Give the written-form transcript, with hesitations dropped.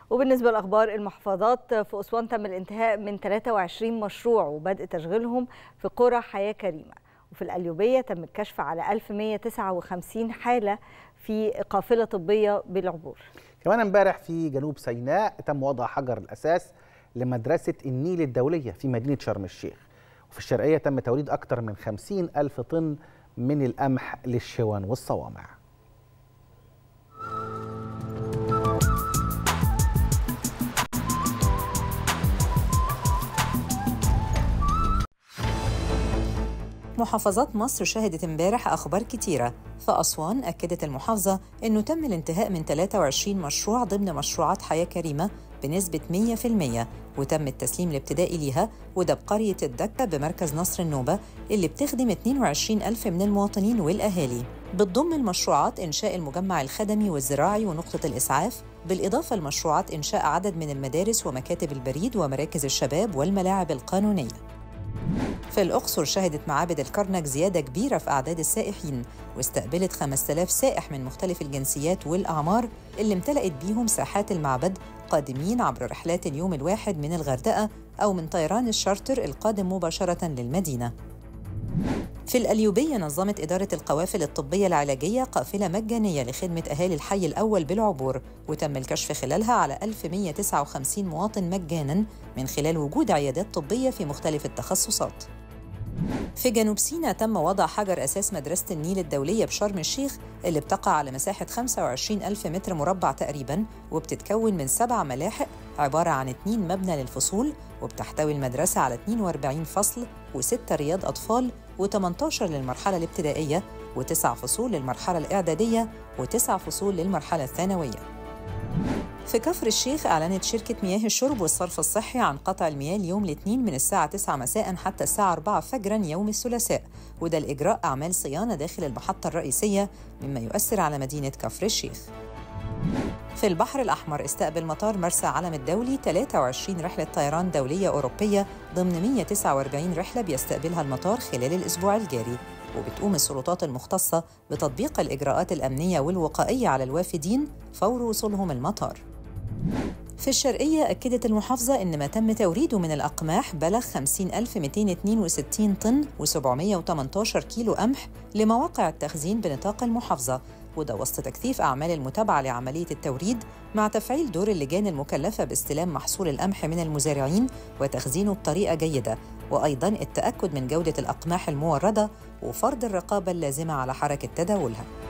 وبالنسبة لأخبار المحافظات، في أسوان تم الانتهاء من 23 مشروع وبدء تشغيلهم في قرى حياة كريمة. وفي القليوبية تم الكشف على 1159 حالة في قافلة طبية بالعبور. كمان امبارح في جنوب سيناء تم وضع حجر الأساس لمدرسة النيل الدولية في مدينة شرم الشيخ. وفي الشرقية تم توريد أكثر من 50,000 طن من القمح للشون والصوامع. محافظات مصر شهدت امبارح أخبار كتيرة. في أسوان أكدت المحافظة أنه تم الانتهاء من 23 مشروع ضمن مشروعات حياة كريمة بنسبة 100%، وتم التسليم الابتدائي ليها، وده بقرية الدكة بمركز نصر النوبة اللي بتخدم 22,000 من المواطنين والأهالي. بتضم المشروعات إنشاء المجمع الخدمي والزراعي ونقطة الإسعاف، بالإضافة لمشروعات إنشاء عدد من المدارس ومكاتب البريد ومراكز الشباب والملاعب القانونية. في الأقصر شهدت معابد الكرنك زيادة كبيرة في أعداد السائحين، واستقبلت 5000 سائح من مختلف الجنسيات والأعمار اللي امتلأت بيهم ساحات المعبد، قادمين عبر رحلات اليوم الواحد من الغردقة أو من طيران الشارتر القادم مباشرة للمدينة. في القليوبية نظمت إدارة القوافل الطبية العلاجية قافلة مجانية لخدمة أهالي الحي الأول بالعبور، وتم الكشف خلالها على 1159 مواطن مجاناً من خلال وجود عيادات طبية في مختلف التخصصات. في جنوب سيناء تم وضع حجر أساس مدرسة النيل الدولية بشرم الشيخ اللي بتقع على مساحة 25,000 متر مربع تقريباً، وبتتكون من 7 ملاحق عبارة عن 2 مبنى للفصول، وبتحتوي المدرسة على 42 فصل و6 رياض أطفال و18 للمرحلة الابتدائية و9 فصول للمرحلة الإعدادية و9 فصول للمرحلة الثانوية. في كفر الشيخ أعلنت شركة مياه الشرب والصرف الصحي عن قطع المياه اليوم الاثنين من الساعة 9 مساء حتى الساعة 4 فجراً يوم الثلاثاء، وده لإجراء أعمال صيانة داخل المحطة الرئيسية مما يؤثر على مدينة كفر الشيخ. في البحر الأحمر استقبل مطار مرسى علم الدولي 23 رحلة طيران دولية أوروبية ضمن 149 رحلة بيستقبلها المطار خلال الأسبوع الجاري، وبتقوم السلطات المختصة بتطبيق الإجراءات الأمنية والوقائية على الوافدين فور وصولهم المطار. في الشرقية أكدت المحافظة إن ما تم توريده من الأقماح بلغ 50,262 طن و718 كيلو قمح لمواقع التخزين بنطاق المحافظة، وده وسط تكثيف أعمال المتابعة لعملية التوريد مع تفعيل دور اللجان المكلفة باستلام محصول القمح من المزارعين وتخزينه بطريقة جيدة، وأيضاً التأكد من جودة الأقماح الموردة وفرض الرقابة اللازمة على حركة تداولها.